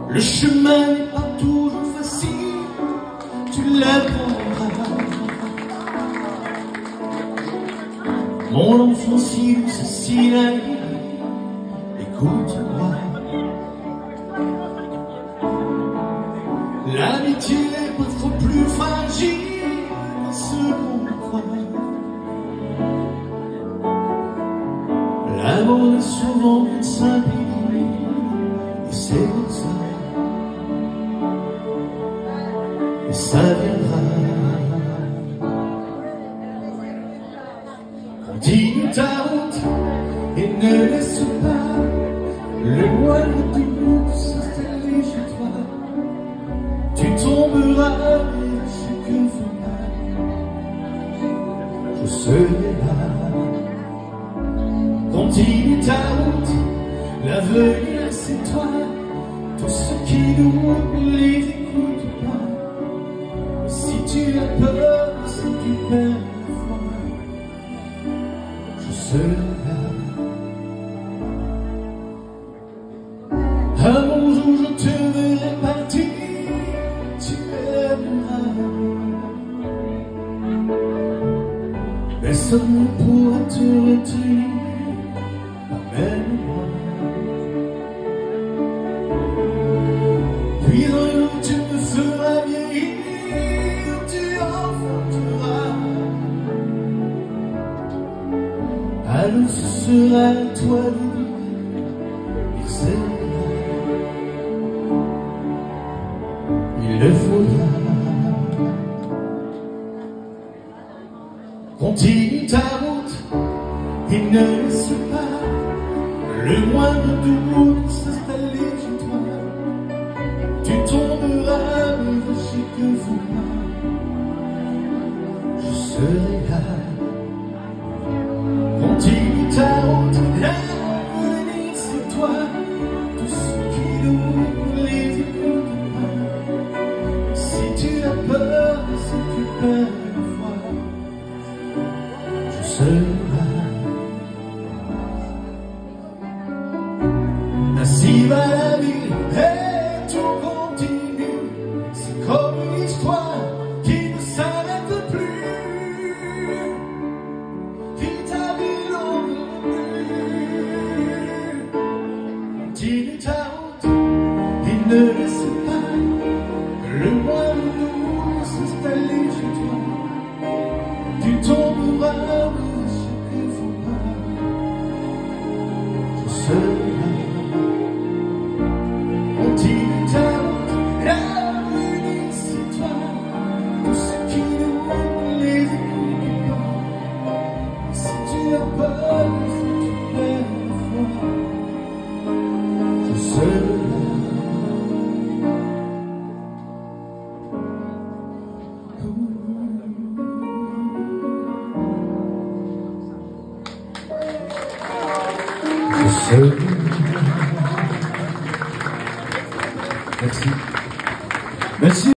Le chemin n'est pas toujours facile, tu l'apprendras. Mon enfant si douce, si naïf, écoute-moi. L'amitié est parfois plus fragile que ce qu'on croit. L'amour est souvent une simple idée, et c'est comme ça. Et ça viendra. Continue ta route et ne laisse pas le moindre doute s'installer chez toi. Tu tomberas et ce que faut pas, je serai là. Continue ta route, l'avenir c'est toi. Tous ceux qui nous les écoutent pas. Si tu as peur, si tu perds la foi, je serai là. Un bon jour je te verrai partir, tu m'aimeras. Personne ne pourra te retenir, même moi. Puis un jour tu me feras vieillir, tu enfanteras. Alors ce sera à toi de dire, il s'aimera. Il le faudra. Continue ta route et ne laisse pas le moindre doute s'installer chez toi. Tu tomberas, mais je sais que faut pas, je serai là. Continue ta route, l'avenir c'est toi. Tous ceux qui nous les écoutent pas. Si tu as peur, si tu perds la foi, je serai là. Ainsi va la vie et tout continue. C'est comme une histoire qui ne s'arrête plus. Vis ta vie longue plus. Continue ta route et ne laisse pas le moindre doute s'installer chez toi. Tu tomberas, mais ce qu'il faut pas, je serai là. Continue ta route, l'avenir c'est toi. Tous ceux qui nous les écoutent pas. Si tu as peur, si tu perds la foi, je serai là. Je serai là. Merci. Merci.